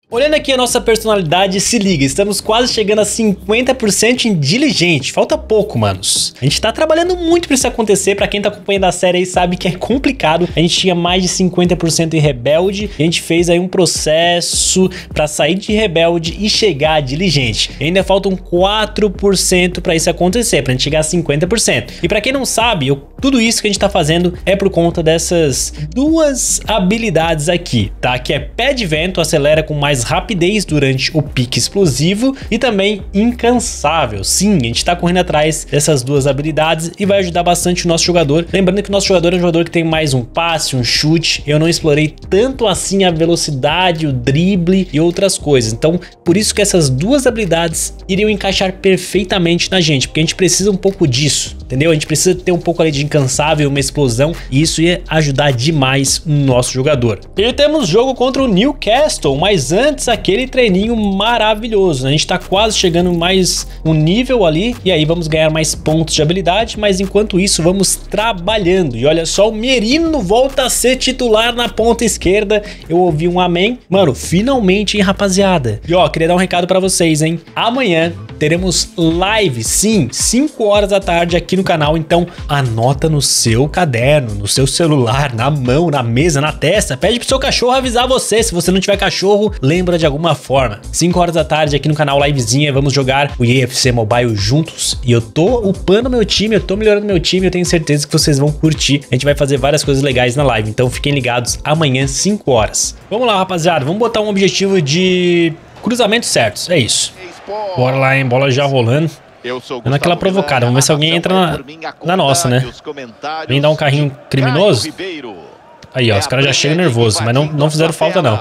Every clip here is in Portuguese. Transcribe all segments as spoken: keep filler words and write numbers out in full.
Olhando aqui a nossa personalidade, se liga, estamos quase chegando a cinquenta por cento em Diligente. Falta pouco, manos. A gente tá trabalhando muito pra isso acontecer. Pra quem tá acompanhando a série aí sabe que é complicado. A gente tinha mais de cinquenta por cento em Rebelde. E a gente fez aí um processo pra sair de Rebelde e chegar a Diligente. E ainda faltam quatro por cento pra isso acontecer, pra gente chegar a cinquenta por cento. E pra quem não sabe, eu, tudo isso que a gente tá fazendo é por conta dessas duas habilidades aqui, tá? Que é Pé de Vento, acelera com mais rapidez durante o pique explosivo, e também Incansável. Sim, a gente tá correndo atrás dessas duas habilidades e vai ajudar bastante o nosso jogador. Lembrando que o nosso jogador é um jogador que tem mais um passe, um chute. Eu não explorei tanto assim a velocidade, o drible e outras coisas. Então, por isso que essas duas habilidades iriam encaixar perfeitamente na gente, porque a gente precisa um pouco disso, entendeu? A gente precisa ter um pouco ali de Incansável, uma explosão, e isso ia ajudar demais o nosso jogador. E temos jogo contra o Newcastle, mas antes Antes aquele treininho maravilhoso, né? A gente tá quase chegando mais um nível ali, e aí vamos ganhar mais pontos de habilidade, mas enquanto isso vamos trabalhando. E olha só, o Merino volta a ser titular na ponta esquerda. Eu ouvi um amém. Mano, finalmente, hein, rapaziada? E ó, queria dar um recado pra vocês, hein? Amanhã teremos live, sim, cinco horas da tarde aqui no canal, então anota no seu caderno, no seu celular, na mão, na mesa, na testa. Pede pro seu cachorro avisar você. Se você não tiver cachorro, lembra de alguma forma. cinco horas da tarde aqui no canal, livezinha, vamos jogar o E A F C Mobile juntos. E eu tô upando meu time, eu tô melhorando meu time, eu tenho certeza que vocês vão curtir. A gente vai fazer várias coisas legais na live, então fiquem ligados amanhã, cinco horas. Vamos lá, rapaziada, vamos botar um objetivo de cruzamentos certos, é isso. Bora lá, hein, bola já rolando. Dando aquela provocada, vamos ver se alguém entra na, na nossa, né? Vem dar um carrinho criminoso. Aí, ó, os caras já chegam nervosos, mas não, não fizeram falta, não.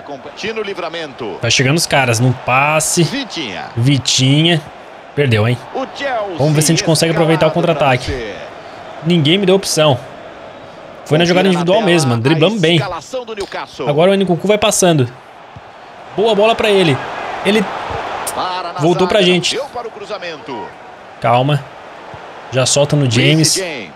Vai chegando os caras, num passe. Vitinha. Perdeu, hein? Vamos ver se a gente consegue aproveitar o contra-ataque. Ninguém me deu opção. Foi na jogada individual mesmo, mano. Driblamos bem. Agora o Nkunku vai passando. Boa bola pra ele. Ele voltou pra gente. Calma. Já solta no James.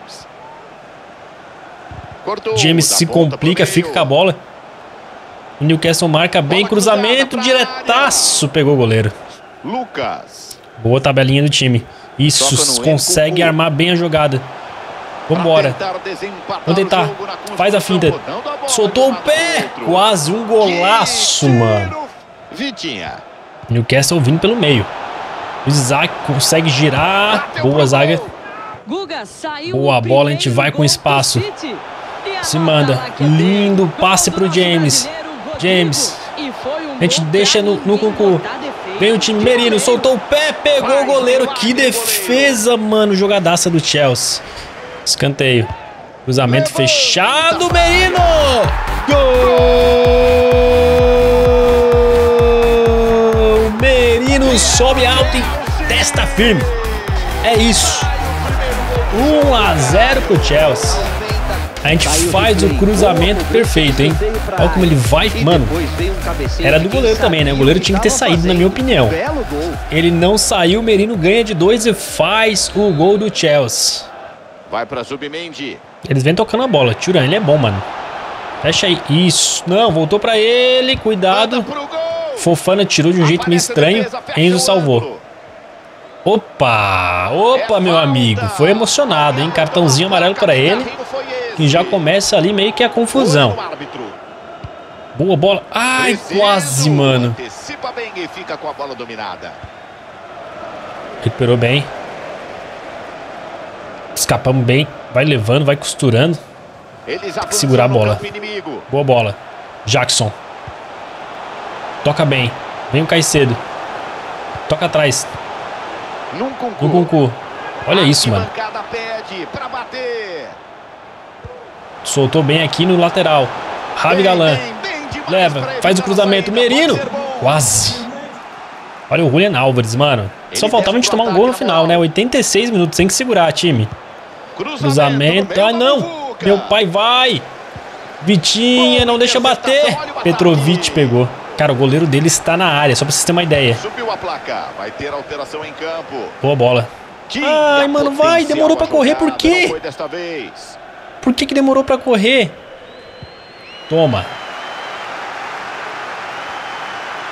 James se complica, fica com a bola. O Newcastle marca bem, cruzamento, diretaço. Pegou o goleiro. Boa tabelinha do time. Isso, consegue armar bem a jogada. Vambora. Vamos tentar. Faz a finta. Soltou o pé. Quase um golaço, mano. Newcastle vindo pelo meio. O Isaac consegue girar. Boa zaga. Boa bola, a gente vai com espaço. Se manda. Lindo passe pro James. James. A gente deixa no, no Nkunku. Vem o time Merino. Soltou o pé. Pegou o goleiro. Que defesa, mano. Jogadaça do Chelsea. Escanteio. Cruzamento fechado. Merino. Gol. Merino sobe alto e testa firme. É isso. um a zero pro Chelsea. A gente faz o cruzamento perfeito, hein? Olha como ele vai, mano. Era do goleiro também, né? O goleiro tinha que ter saído, na minha opinião. Ele não saiu, o Merino ganha de dois e faz o gol do Chelsea. Vai pra Zubimendi. Eles vêm tocando a bola. Thuram, ele é bom, mano. Fecha aí. Isso. Não, voltou pra ele. Cuidado. Fofana tirou de um jeito meio estranho. Enzo salvou. Opa! Opa, meu amigo. Foi emocionado, hein? Cartãozinho amarelo pra ele. E já começa ali meio que a confusão. Boa bola. Ai, quase, mano. Recuperou bem. Escapamos bem. Vai levando, vai costurando. Tem que segurar a bola. Boa bola. Jackson. Toca bem. Vem o Caicedo. Toca atrás. Nkunku. Olha isso, mano. Soltou bem aqui no lateral. Ravi Galan. Leva. Faz o cruzamento. Merino. Quase. Olha o Julian Álvares, mano. Só faltava a gente tomar um gol no final, né? oitenta e seis minutos. Tem que segurar, time. Cruzamento. Ah, não. Meu pai vai. Vitinha. Não deixa bater. Petrovic pegou. Cara, o goleiro dele está na área. Só pra vocês terem uma ideia. Subiu a placa. Vai ter alteração em campo. Boa bola. Ai, mano, vai. Demorou pra correr. Por quê? Por que que demorou pra correr? Toma.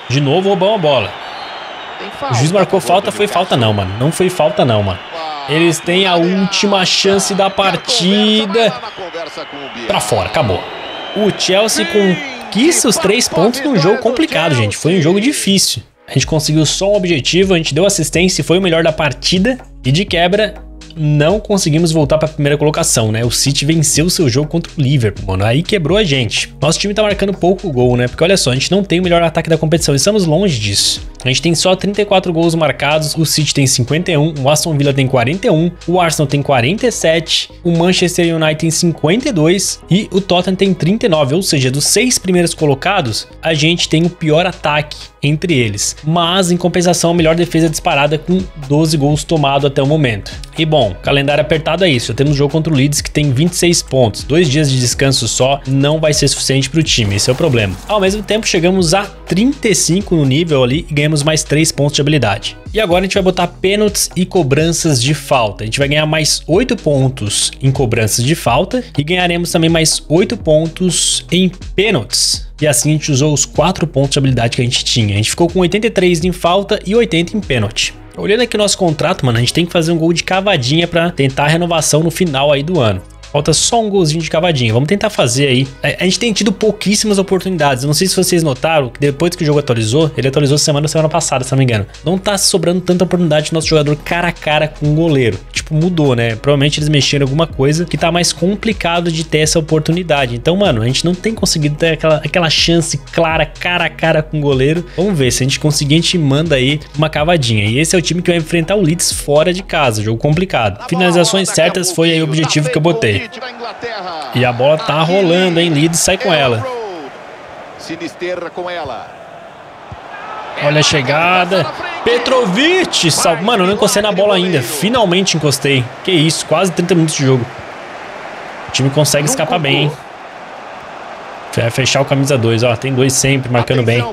De novo roubamos a bola. O juiz marcou falta, foi falta não, mano. Não foi falta não, mano. Eles têm a última chance da partida. Pra fora, acabou. O Chelsea conquista os três pontos num jogo complicado, gente. Foi um jogo difícil. A gente conseguiu só um objetivo, a gente deu assistência e foi o melhor da partida. E de quebra, não conseguimos voltar para a primeira colocação, né? O City venceu o seu jogo contra o Liverpool, mano. Aí quebrou a gente. Nosso time tá marcando pouco gol, né? Porque olha só, a gente não tem o melhor ataque da competição. Estamos longe disso. A gente tem só trinta e quatro gols marcados. O City tem cinquenta e um. O Aston Villa tem quarenta e um. O Arsenal tem quarenta e sete. O Manchester United tem cinquenta e dois. E o Tottenham tem trinta e nove. Ou seja, dos seis primeiros colocados, a gente tem o pior ataque entre eles. Mas, em compensação, a melhor defesa disparada com doze gols tomados até o momento. E bom, calendário apertado é isso. Já temos jogo contra o Leeds que tem vinte e seis pontos. Dois dias de descanso só não vai ser suficiente para o time. Esse é o problema. Ao mesmo tempo, chegamos a trinta e cinco no nível ali e ganhamos mais três pontos de habilidade. E agora a gente vai botar pênaltis e cobranças de falta. A gente vai ganhar mais oito pontos em cobranças de falta e ganharemos também mais oito pontos em pênaltis. E assim a gente usou os quatro pontos de habilidade que a gente tinha. A gente ficou com oitenta e três em falta e oitenta em pênalti. Olhando aqui o nosso contrato, mano, a gente tem que fazer um gol de cavadinha para tentar a renovação no final aí do ano. Falta só um golzinho de cavadinha. Vamos tentar fazer aí. A gente tem tido pouquíssimas oportunidades. Eu não sei se vocês notaram que depois que o jogo atualizou, ele atualizou semana semana passada, se não me engano. Não tá sobrando tanta oportunidade do nosso jogador cara a cara com o goleiro. Tipo, mudou, né? Provavelmente eles mexeram em alguma coisa que tá mais complicado de ter essa oportunidade. Então, mano, a gente não tem conseguido ter aquela, aquela chance clara cara a cara com o goleiro. Vamos ver, se a gente conseguir, a gente manda aí uma cavadinha. E esse é o time que vai enfrentar o Leeds fora de casa. Jogo complicado. Finalizações certas foi aí o objetivo que eu botei. E a bola tá rolando, hein? Leeds sai com ela. Olha a chegada. Petrovic. Sal... Mano, eu não encostei na bola ainda. Finalmente encostei. Que isso, quase trinta minutos de jogo. O time consegue escapar bem, hein? Vai fechar o camisa dois, ó. Tem dois sempre, marcando bem.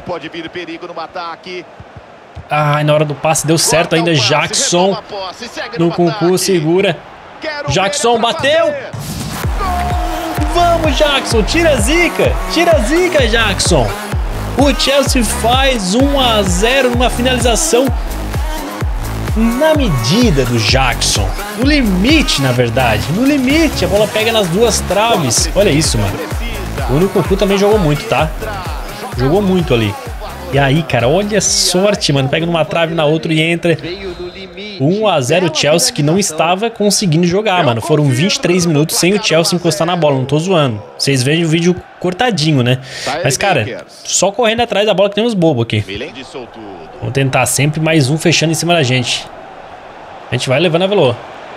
Ai, na hora do passe deu certo ainda. Jackson no concurso, segura. Jackson bateu. Vamos, Jackson. Tira a zica. Tira a zica, Jackson. O Chelsea faz um a zero numa finalização na medida do Jackson. No limite, na verdade. No limite. A bola pega nas duas traves. Olha isso, mano. O Nukunku também jogou muito, tá? Jogou muito ali. E aí, cara, olha a sorte, mano. Pega numa trave, na outra e entra. um a zero Chelsea, que não estava conseguindo jogar, mano. Foram vinte e três minutos sem o Chelsea encostar na bola. Não tô zoando. Vocês veem o vídeo cortadinho, né? Mas, cara, só correndo atrás da bola que tem uns bobos aqui. Vamos tentar sempre mais um fechando em cima da gente. A gente vai levando a velô.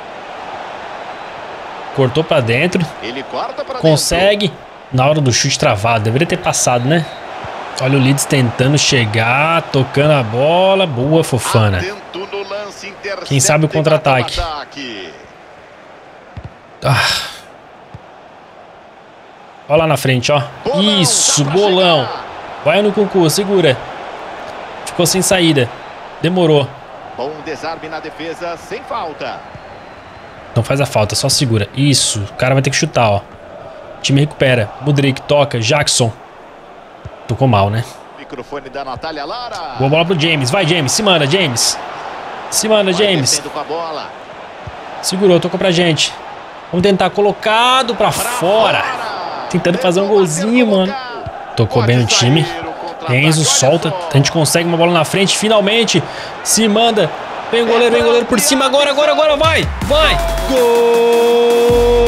Cortou pra dentro. Consegue. Na hora do chute travado. Deveria ter passado, né? Olha o Leeds tentando chegar, tocando a bola. Boa, Fofana. Quem sabe o contra-ataque. Ah. Olha lá na frente, ó. Isso, bolão. Vai no concurso, segura. Ficou sem saída. Demorou. Bom desarme na defesa, sem falta. Não faz a falta, só segura. Isso, o cara vai ter que chutar, ó. O time recupera. Mudryk toca, Jackson. Tocou mal, né? Microfone da Natália Lara. Boa bola pro James. Vai, James. Se manda, James. Se manda, James. Segurou, tocou pra gente. Vamos tentar. Colocado pra fora. Tentando fazer um golzinho, mano. Tocou bem no time. Enzo solta. A gente consegue uma bola na frente. Finalmente. Se manda. Vem o goleiro, vem o goleiro por cima. Agora, agora, agora. Vai. Vai. Gol.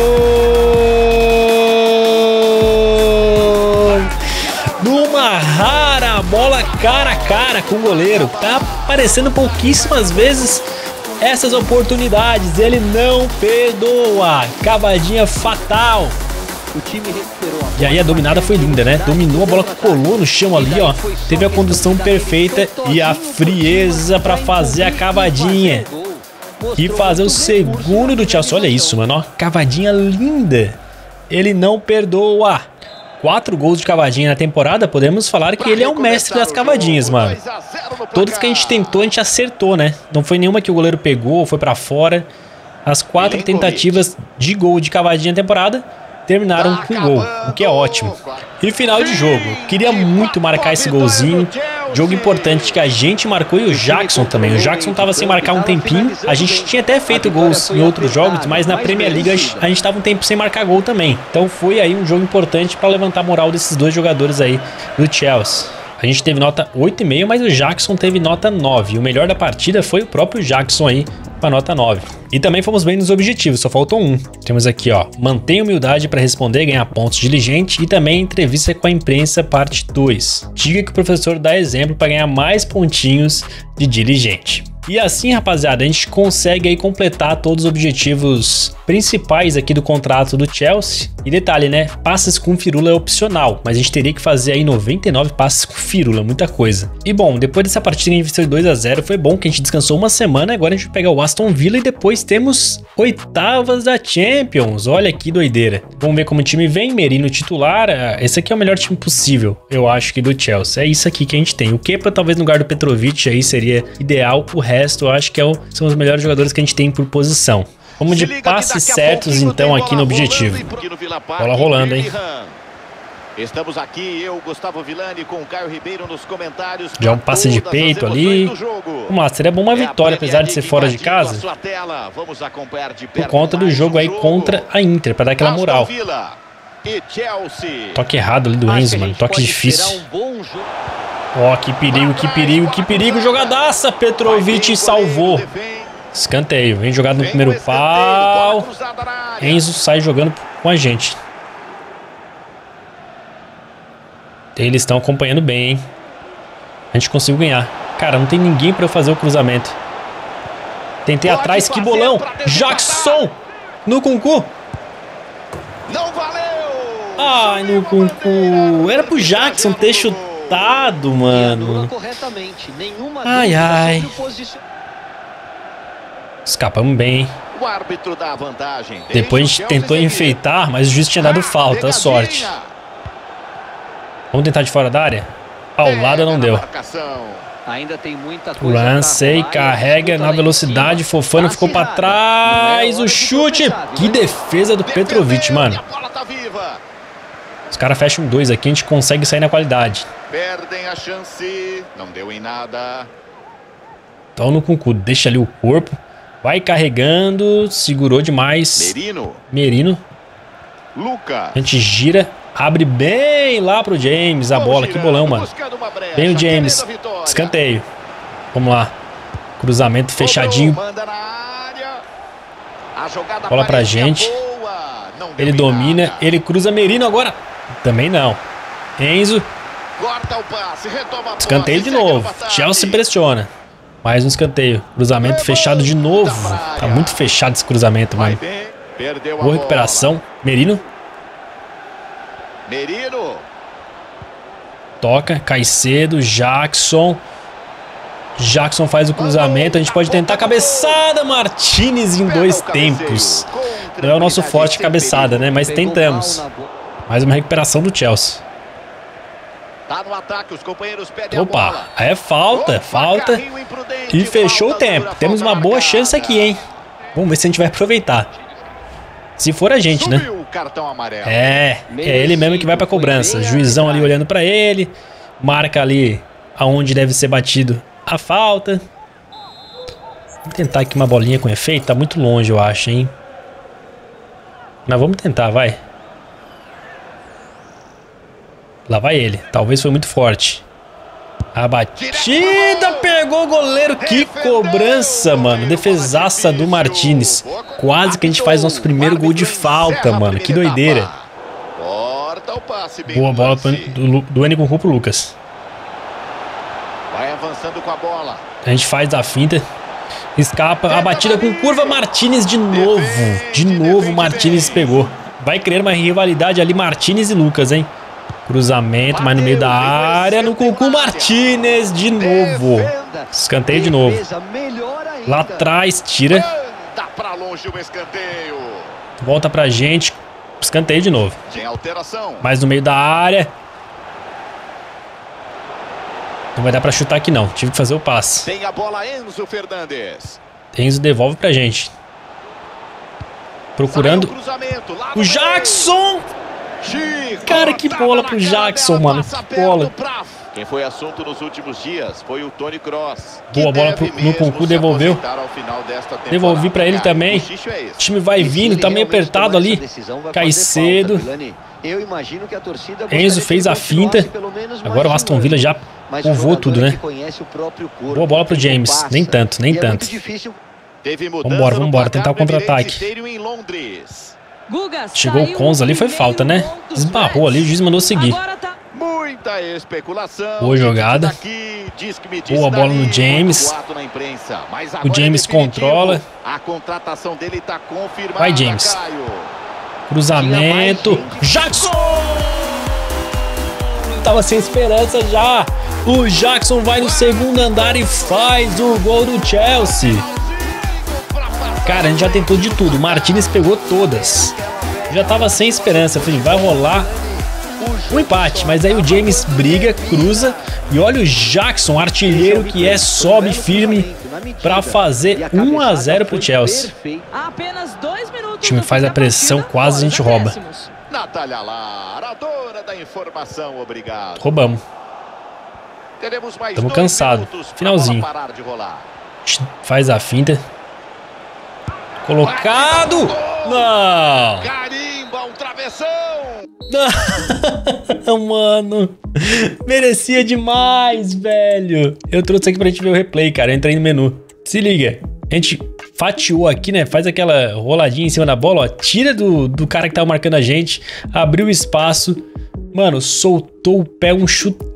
Numa rara bola cara a cara com o goleiro. Tá aparecendo pouquíssimas vezes essas oportunidades. Ele não perdoa. Cavadinha fatal. O time recuperou. E aí a dominada foi linda, né? Dominou, a bola colou no chão ali, ó. Teve a condução perfeita e a frieza pra fazer a cavadinha. E fazer o segundo do Chelsea. Olha isso, mano, ó. Cavadinha linda. Ele não perdoa. Quatro gols de cavadinha na temporada, podemos falar que ele é o mestre das cavadinhas, mano. Todas que a gente tentou, a gente acertou, né? Não foi nenhuma que o goleiro pegou, foi pra fora. As quatro tentativas de gol de cavadinha na temporada terminaram com gol, o que é ótimo. E final de jogo, queria muito marcar esse golzinho. Jogo importante que a gente marcou e o Jackson também. O Jackson tava sem marcar um tempinho. A gente tinha até feito gols em outros jogos, mas na Premier League a gente tava um tempo sem marcar gol também. Então foi aí um jogo importante para levantar a moral desses dois jogadores aí do Chelsea. A gente teve nota oito e meio, mas o Jackson teve nota nove. O melhor da partida foi o próprio Jackson aí, com a nota nove. E também fomos bem nos objetivos, só faltou um. Temos aqui, ó, mantenha humildade para responder e ganhar pontos diligente. E também entrevista com a imprensa, parte dois. Diga que o professor dá exemplo para ganhar mais pontinhos de diligente. E assim, rapaziada, a gente consegue aí completar todos os objetivos principais aqui do contrato do Chelsea. E detalhe, né? Passes com firula é opcional, mas a gente teria que fazer aí noventa e nove passes com firula, muita coisa. E bom, depois dessa partida que a gente venceu dois a zero, foi bom que a gente descansou uma semana. Agora a gente vai pegar o Aston Villa e depois temos oitavas da Champions. Olha que doideira. Vamos ver como o time vem. Merino titular. Esse aqui é o melhor time possível, eu acho, que do Chelsea. É isso aqui que a gente tem. O Kepa talvez no lugar do Petrovic aí seria ideal. O resto eu acho que é o, são os melhores jogadores que a gente tem por posição. Vamos de passes certos então aqui no objetivo. Bola rolando, hein? Estamos aqui, eu, Gustavo Villani, com o Caio Ribeiro nos comentários. Já um passe de peito ali. Vamos lá, seria bom uma vitória, apesar de ser fora de casa. Por conta do jogo aí contra a Inter, para dar aquela moral. Toque errado ali do Enzo, mano. Toque difícil. Ó, oh, que perigo, que perigo, que perigo. Jogadaça, Petrovic salvou. Escanteio, vem jogado no primeiro pau. Enzo sai jogando com a gente. Eles estão acompanhando bem, hein? A gente conseguiu ganhar. Cara, não tem ninguém pra eu fazer o cruzamento. Tentei atrás, que bolão. Jackson! No Kunku. Não valeu! Ai, no Kunku. Era pro Jackson ter chutado, mano. Ai, ai. Escapamos bem, hein? O árbitro dá vantagem. Depois a gente tentou enfeitar, mas o juiz tinha dado falta. Sorte. Vamos tentar de fora da área? Paulada não deu. O Lancei carrega na velocidade. Fofano ficou pra trás. O chute. Que defesa do Petrovic, mano. Os caras fecham dois aqui. A gente consegue sair na qualidade. Perdem a chance. Não deu em nada. Então no Kunku. Deixa ali o corpo. Vai carregando. Segurou demais. Merino. Merino. Lucas. A gente gira. Abre bem lá pro James a bola. Que bolão, mano. Vem o James. Escanteio. Vamos lá. Cruzamento fechadinho. Bola pra gente. Ele domina. Ele cruza Merino agora. Também não. Enzo. Escanteio de novo. Chelsea pressiona. Mais um escanteio. Cruzamento fechado de novo. Tá muito fechado esse cruzamento, mano. Boa recuperação. Merino. Merino. Toca, Caicedo, Jackson. Jackson faz o cruzamento. A gente pode tentar cabeçada. Martinez em dois tempos. Não é o nosso forte cabeçada, né? Mas tentamos. Mais uma recuperação do Chelsea. Opa, é falta, falta. E fechou o tempo. Temos uma boa chance aqui, hein? Vamos ver se a gente vai aproveitar. Se for a gente, né? É, é ele mesmo que vai pra cobrança. Juizão ali olhando pra ele. Marca ali aonde deve ser batido a falta. Vamos tentar aqui uma bolinha com efeito. Tá muito longe, eu acho, hein? Mas vamos tentar, vai. Lá vai ele. Talvez foi muito forte. A batida pegou o goleiro. Que cobrança, mano. Defesaça do Martinez. Quase que a gente faz nosso primeiro gol de falta, mano. Que doideira. Boa bola do, do Enigo pro Lucas. Vai avançando com a bola. A gente faz a finta. Escapa. A batida com curva. Martinez de novo. De novo Martinez pegou. Vai criar uma rivalidade ali. Martinez e Lucas, hein? Cruzamento, mas no meio da área. No Kunku, Martinez de novo. Escanteio de novo. Lá atrás, tira. Volta pra gente. Escanteio de novo. Mais no meio da área. Não vai dar pra chutar aqui não. Tive que fazer o passe. Tem a bola, Enzo Fernandes. Enzo devolve pra gente. Procurando o Jackson. Cara, que bola pro Jackson, mano. Que bola. Quem foi assunto nos últimos dias foi o Tony Kroos. Boa bola pro, no Kunku, devolveu. Devolvi pra ele também. O time vai vindo, tá meio apertado ali. Caicedo. Enzo fez a finta. Agora o Aston Villa já povoou tudo, né? Boa bola pro James. Nem tanto, nem tanto. Vambora, vambora, tentar o contra-ataque. Chegou o Konza ali, foi falta, né? Esbarrou ali, o juiz mandou seguir. Muita especulação. Boa jogada. Boa bola no James. O James controla. A contratação dele tá confirmada. Vai, James. Cruzamento. Jackson! Tava sem esperança já. O Jackson vai no segundo andar e faz o gol do Chelsea. Cara, a gente já tentou de tudo. O Martinez pegou todas. Já tava sem esperança. Falei, vai rolar um empate, mas aí o James briga, cruza e olha o Jackson, artilheiro que é, sobe firme para fazer um a zero pro Chelsea. O time faz a pressão, quase a gente rouba. Natália Lara, dona da informação, obrigado. Roubamos. Estamos cansados. Finalzinho. Faz a finta. Colocado. Não. Carimba, um travessão. Mano, merecia demais, velho. Eu trouxe aqui pra gente ver o replay, cara. Eu entrei no menu. Se liga. A gente fatiou aqui, né? Faz aquela roladinha em cima da bola, ó. Tira do, do cara que tava marcando a gente. Abriu o espaço. Mano, soltou o pé, um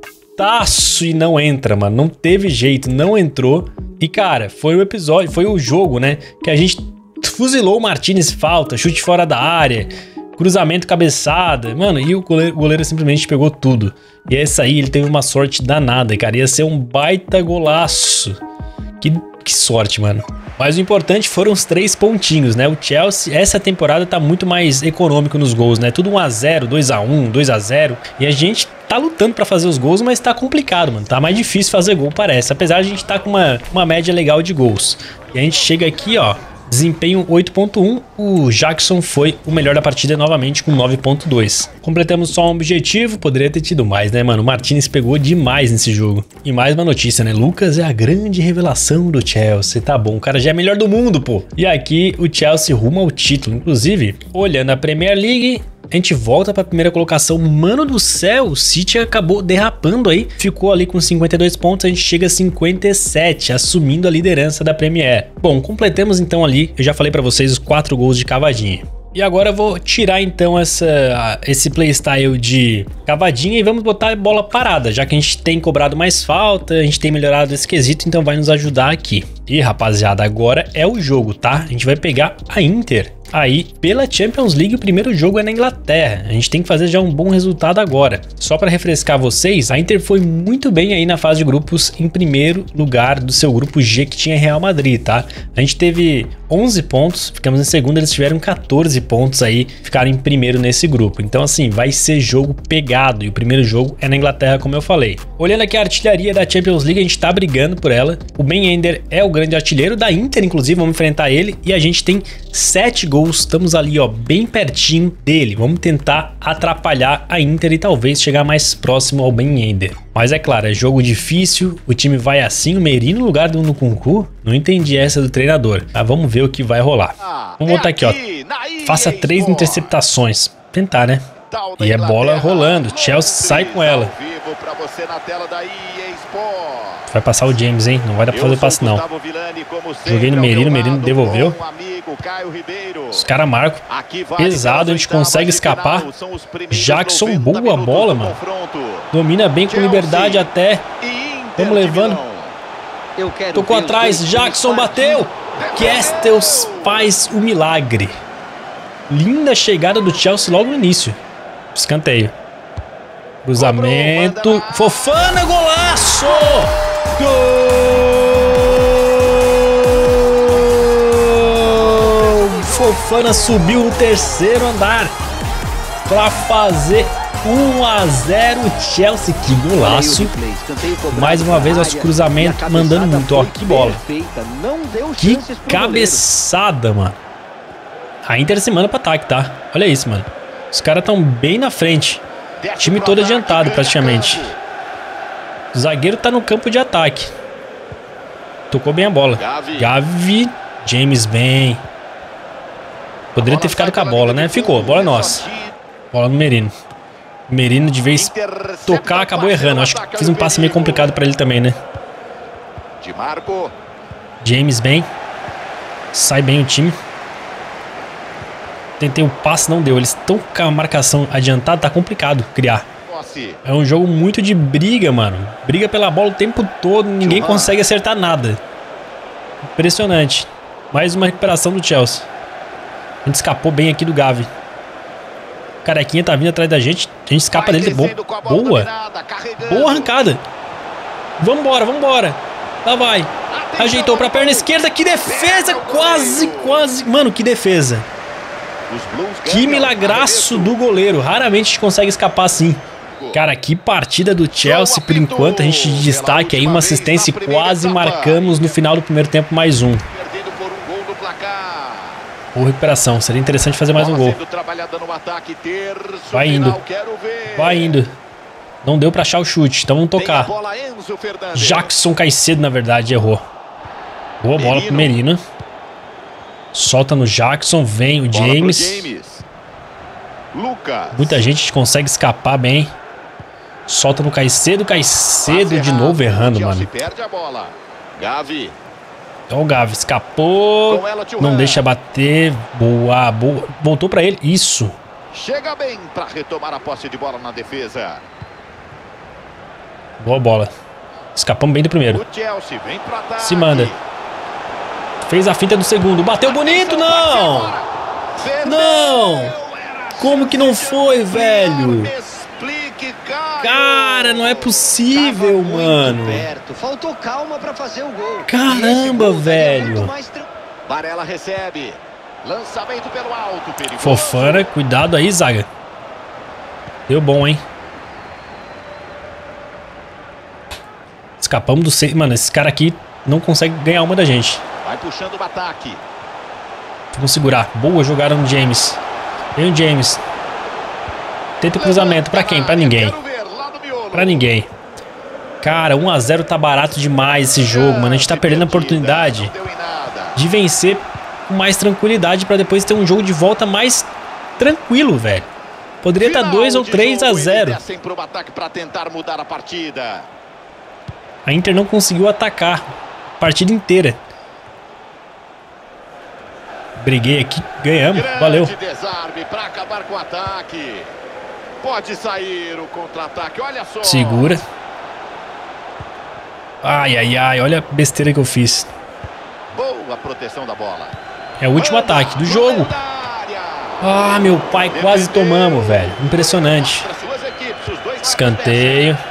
chutaço e não entra, mano. Não teve jeito, não entrou. E, cara, foi o episódio, foi o jogo, né? Que a gente fuzilou o Martinez, falta, chute fora da área. Cruzamento, cabeçada, mano, e o goleiro, o goleiro simplesmente pegou tudo. E essa aí, ele teve uma sorte danada, cara, ia ser um baita golaço. Que, que sorte, mano. Mas o importante foram os três pontinhos, né? O Chelsea, essa temporada tá muito mais econômico nos gols, né? Tudo um a zero, dois a um, dois a zero. E a gente tá lutando pra fazer os gols, mas tá complicado, mano. Tá mais difícil fazer gol, parece. Apesar de a gente tá com uma, uma média legal de gols. E a gente chega aqui, ó. Desempenho oito ponto um, o Jackson foi o melhor da partida novamente com nove ponto dois. Completamos só um objetivo, poderia ter tido mais, né, mano? O Martinez pegou demais nesse jogo. E mais uma notícia, né? Lucas é a grande revelação do Chelsea, tá bom? O cara já é melhor do mundo, pô. E aqui o Chelsea rumo ao título. Inclusive, olhando a Premier League, a gente volta para a primeira colocação. Mano do céu, o City acabou derrapando aí. Ficou ali com cinquenta e dois pontos, a gente chega a cinquenta e sete, assumindo a liderança da Premier. Bom, completamos então ali, eu já falei para vocês, os quatro gols de cavadinha. E agora eu vou tirar então essa, esse playstyle de cavadinha e vamos botar a bola parada, já que a gente tem cobrado mais falta, a gente tem melhorado esse quesito, então vai nos ajudar aqui. E rapaziada, agora é o jogo, tá? A gente vai pegar a Inter. Aí, pela Champions League, o primeiro jogo é na Inglaterra. A gente tem que fazer já um bom resultado agora. Só para refrescar vocês, a Inter foi muito bem aí na fase de grupos, em primeiro lugar do seu grupo G, que tinha Real Madrid, tá? A gente teve onze pontos, ficamos em segundo, eles tiveram quatorze pontos aí, ficaram em primeiro nesse grupo. Então, assim, vai ser jogo pegado, e o primeiro jogo é na Inglaterra, como eu falei. Olhando aqui a artilharia da Champions League, a gente tá brigando por ela. O Ben Yedder é o grande artilheiro da Inter, inclusive, vamos enfrentar ele, e a gente tem sete gols. Estamos ali, ó, bem pertinho dele. Vamos tentar atrapalhar a Inter e talvez chegar mais próximo ao Ben Yedder. Mas é claro, é jogo difícil, o time vai assim, o Meri no lugar do Nkunku. Não entendi essa do treinador. Mas vamos ver o que vai rolar. Vamos botar aqui, ó. Faça três interceptações. Tentar, né? E é bola rolando. Chelsea sai com ela. Vai passar o James, hein? Não vai dar pra fazer passe, não. Joguei no Merino, o Merino devolveu. Os caras marcam pesado, a gente consegue escapar. Jackson, boa bola, mano. Domina bem com liberdade até. Vamos levando. Tocou atrás, Jackson bateu. Castells faz o milagre. Linda chegada do Chelsea logo no início. Escanteio. Cruzamento. Fofana, golaço! Gol! Fofana subiu no terceiro andar para fazer um a zero Chelsea. Que golaço! Mais uma vez nosso cruzamento mandando muito, ó, que bola. Que cabeçada, mano. A Inter se manda para ataque, tá? Olha isso, mano. Os caras estão bem na frente. Time todo adiantado praticamente. O zagueiro tá no campo de ataque. Tocou bem a bola. Gavi. Gavi. James bem. Poderia ter ficado com a bola, né? Ficou. Bola é nossa. Bola no Merino. O Merino, de vez tocar, acabou errando. Acho que fiz um passe meio complicado pra ele também, né? De Marco. James bem. Sai bem o time. Tentei o passe, não deu. Eles estão com a marcação adiantada. Tá complicado criar. É um jogo muito de briga, mano. Briga pela bola o tempo todo. Ninguém consegue acertar nada. Impressionante. Mais uma recuperação do Chelsea. A gente escapou bem aqui do Gavi. O Carequinha tá vindo atrás da gente. A gente escapa dele. Boa. Boa. Boa arrancada. Vambora, vambora. Lá vai. Ajeitou pra perna esquerda. Que defesa. Quase, quase. Mano, que defesa. Que milagraço do goleiro. Raramente a gente consegue escapar assim. Cara, que partida do Chelsea. Por enquanto a gente destaque aí uma assistência e quase marcamos no final do primeiro tempo mais um. Boa recuperação. Seria interessante fazer mais um gol. Vai indo. Vai indo. Não deu pra achar o chute. Então vamos tocar. Jackson Caicedo, na verdade, errou. Boa bola pro Merino. Solta no Jackson. Vem o James. Muita gente consegue escapar bem. Solta no Caicedo. Caicedo de novo errando, mano. Então o Gavi escapou. Não deixa bater. Boa, boa. Voltou pra ele. Isso. Chega bem pra retomar a posse de bola na defesa. Boa bola. Escapamos bem do primeiro. Se manda. Fez a finta do segundo. Bateu bonito, não! Não! Como que não foi, velho? Cara, não é possível, mano. Faltou calma para fazer o gol. Caramba, velho. Varela recebe. Lançamento pelo alto. Fofana, cuidado aí, zaga. Deu bom, hein? Escapamos do seis. Mano, esse cara aqui não consegue ganhar uma da gente. Vai puxando o ataque. Vamos segurar. Boa jogada no James. Vem o James. Tenta o cruzamento. Pra quem? Pra ninguém. Pra ninguém. Cara, um a zero tá barato demais esse jogo, mano. A gente tá perdendo a oportunidade de vencer com mais tranquilidade pra depois ter um jogo de volta mais tranquilo, velho. Poderia estar dois ou três a zero. A Inter não conseguiu atacar a partida inteira. Briguei aqui, ganhamos, valeu. Pode sair o contra-ataque, olha só. Segura. Ai, ai, ai, olha a besteira que eu fiz. Boa proteção da bola. É o último ataque do jogo. Ah, meu pai, quase tomamos, velho. Impressionante. Escanteio.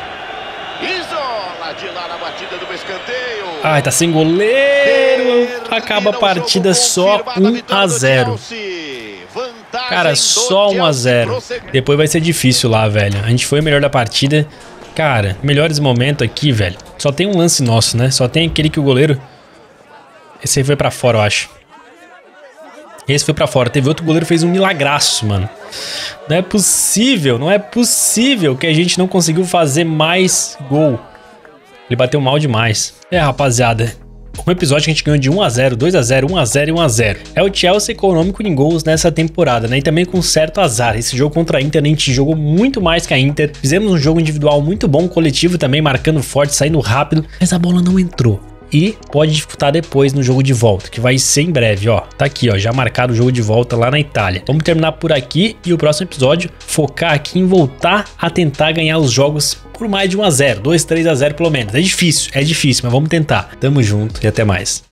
Ai, tá sem goleiro. Acaba a partida só um a zero. Cara, só um a zero. Depois vai ser difícil lá, velho. A gente foi o melhor da partida. Cara, melhores momentos aqui, velho. Só tem um lance nosso, né? Só tem aquele que o goleiro... Esse aí foi pra fora, eu acho. Esse foi pra fora. Teve outro goleiro que fez um milagraço, mano. Não é possível, não é possível que a gente não conseguiu fazer mais gol. Ele bateu mal demais. É, rapaziada. Um episódio que a gente ganhou de um a zero, dois a zero, um a zero e um a zero. É o Chelsea econômico em gols nessa temporada, né? E também com certo azar. Esse jogo contra a Inter, a gente jogou muito mais que a Inter. Fizemos um jogo individual muito bom, coletivo também, marcando forte, saindo rápido. Mas a bola não entrou. E pode dificultar depois no jogo de volta, que vai ser em breve, ó. Tá aqui, ó, já marcado o jogo de volta lá na Itália. Vamos terminar por aqui e o próximo episódio focar aqui em voltar a tentar ganhar os jogos por mais de um a zero, dois, três a zero pelo menos. É difícil, é difícil, mas vamos tentar. Tamo junto e até mais.